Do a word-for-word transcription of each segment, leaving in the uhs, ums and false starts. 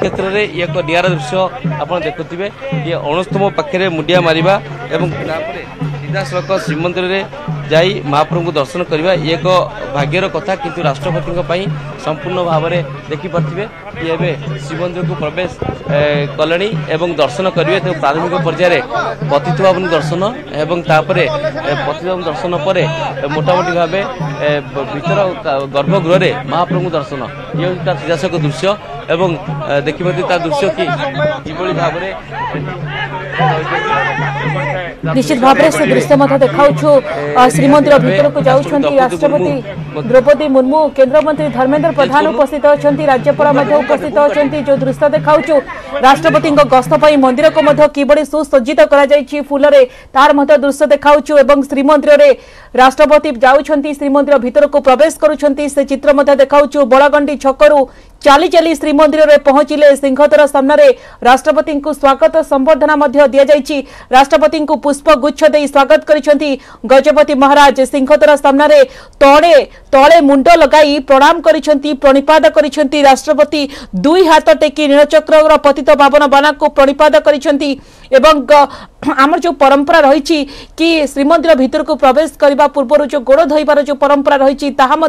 क्षेत्र में एक निरा दृश्य आप देखुवे ये अणुस्तंभ पाखे मुंडिया मारिबा एवं सीधा सड़क श्रीमंदिर में जाई महाप्रभु को दर्शन करवा एक भाग्यर कथा किंतु राष्ट्रपति संपूर्ण भाव में देखिपे कि श्रीमंदिर को प्रवेश कले एवं दर्शन करेंगे तो प्रारंभिक पर्यायर पतित पावन दर्शन एवं तापर पतित पावन दर्शन पर मोटामोटी भाव भीतर गर्भगृह में महाप्रभु दर्शन ये सीधासख दृश्य एवं देखिए दृश्य कि किभली भाव निश्चित भाव से दृश्य मत देखा श्रीमंदिर भीतर को जाऊँगी राष्ट्रपति द्रौपदी मुर्मू केंद्रमंत्री धर्मेंद्र प्रधान उपस्थित अच्छा राज्यपाल उपस्थित अच्छा जो दृश्य देखा राष्ट्रपति गस्त मंदिर को किभली सुसज्जित कर फूल तार दृश्य देखा श्रीमंदिर में राष्ट्रपति जाऊँगी श्रीमंदिर भीतर को प्रवेश करुँच से चित्र देखा बड़गंडी छकरू चाली चाली श्रीमंदिर में पहुंचले सिंहद्वार सामने राष्ट्रपति को स्वागत संबर्धना दि जाइए राष्ट्रपति को पुष्प गुच्छ दे स्वागत करिसेंती गजपति महाराज सिंहद्वार सामने तले तले मुंड लगाई प्रणाम करिसेंती प्रणिपात करिसेंती राष्ट्रपति दुई हाथ टेकी नीलचक्र पतित पावन बाना को प्रणिपात करिसेंती एवं आमर जो परंपरा रही कि श्रीमंदिर भीतर को प्रवेश करने पूर्व जो गोड़ धोइबार जो परंपरा रही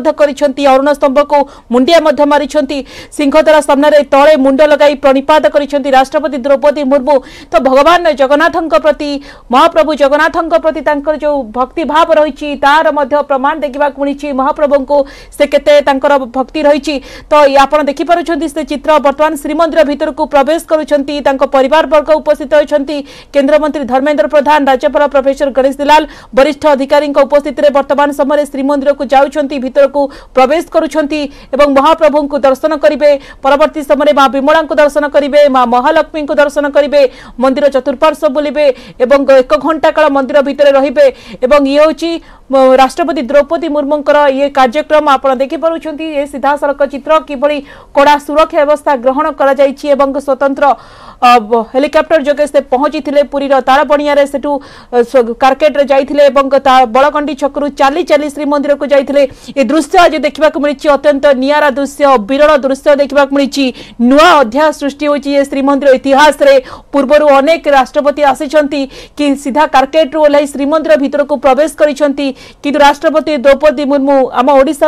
अरुण स्तंभ को मुंडिया मारी सिंहद्वार सामने तले मुंड लगाई प्रणिपात करिसेंती राष्ट्रपति द्रौपदी मुर्मू तो भगवान जगन्नाथ प्रति महाप्रभु जगन्नाथ प्रति तांकर जो भक्ति भाव रही तार प्रमाण देखा मिली महाप्रभु को से केते तांकर भक्ति रही तो आप देखिपुं से चित्र बर्तमान श्रीमंदिर भीतर को प्रवेश करुँच परिवार वर्ग उपस्थित होती केंद्रमंत्री धर्मेंद्र प्रधान राज्यपाल प्रोफेसर गणेश दलाल वरिष्ठ अधिकारी उपस्थित वर्तमान समय श्रीमंदिर को जाऊँगी भीतर को प्रवेश करुँच महाप्रभु को दर्शन करेंगे परवर्ती समय माँ विमला को दर्शन करेंगे माँ महालक्ष्मी को दर्शन करेंगे मंदिर चतुर्पार्श्व बुलिबे एवं एक घंटा काल मंदिर भितर रहिबे एवं ये हूँ राष्ट्रपति द्रौपदी मुर्मू ये कार्यक्रम आप देखिपुं ये सीधा सड़क चित्र किभली कड़ा सुरक्षा व्यवस्था ग्रहण कर स्वतंत्र हेलिकॉप्टर जोगे से पहुंची पुरी तालबणिया सेठू कारकेट्रे जाइथिले बड़गंडी छकरू चाली चाली श्रीमंदिर को जाइथिले ये दृश्य आज देखा मिली अत्यंत नियारा दृश्य विरल दृश्य देखा मिली नुआ अध्याय सृष्टि होची श्रीमंदिर इतिहास रे पूर्वर अनेक राष्ट्रपति आसी कि सीधा कारकेट्रु ओह्लाई श्रीमंदिर भीतर को प्रवेश करिसेंती किंतु राष्ट्रपति द्रौपदी मुर्मू आम ओडिशा